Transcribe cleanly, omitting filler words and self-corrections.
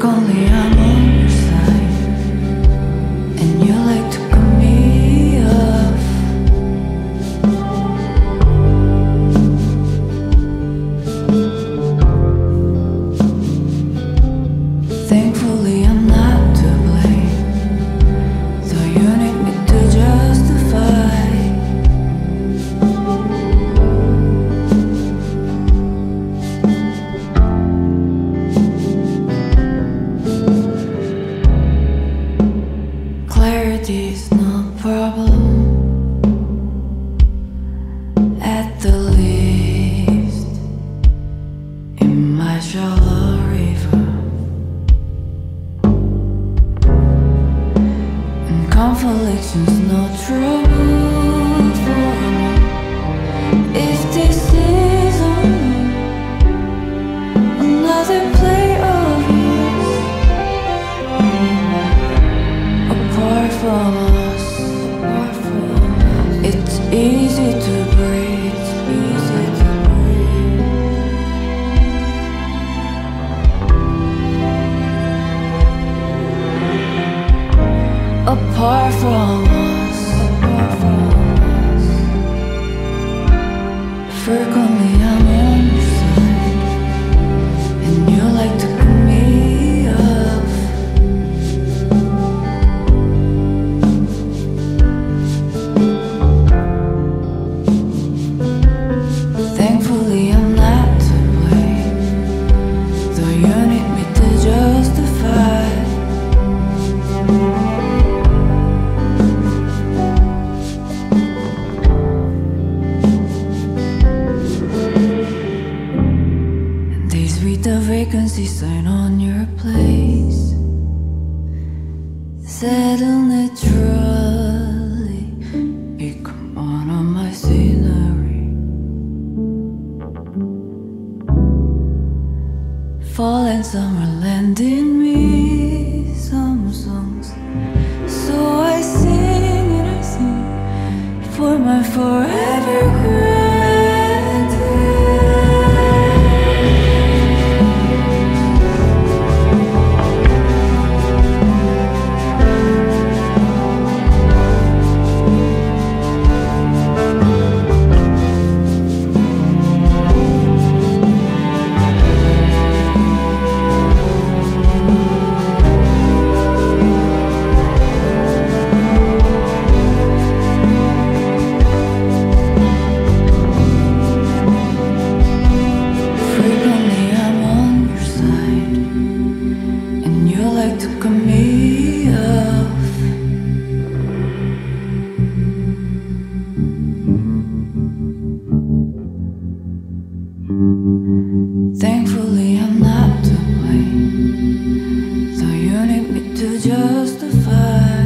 Frequently I'm on your side, and you like to cut me off. Thankfully I'm not to blame, though you need me to justify. Clarity's no problem, at the least, in my shallow river. And confliction's no trouble for me. If this is another play of yours, apart from us, it's easy to breathe, easy to breathe. Apart from us, frequently I'm on your side, and you like to cut me off. Thankfully I'm not to blame, though you need me to justify. And days with the vacancy sign on your place, settle naturally, become one of my scenery. Fall and summer land in me some songs, so I sing and I sing for my forever gratitude. Frequently I'm on your side, and you like to cut me off. Thankfully I'm not to blame, though you need me to justify.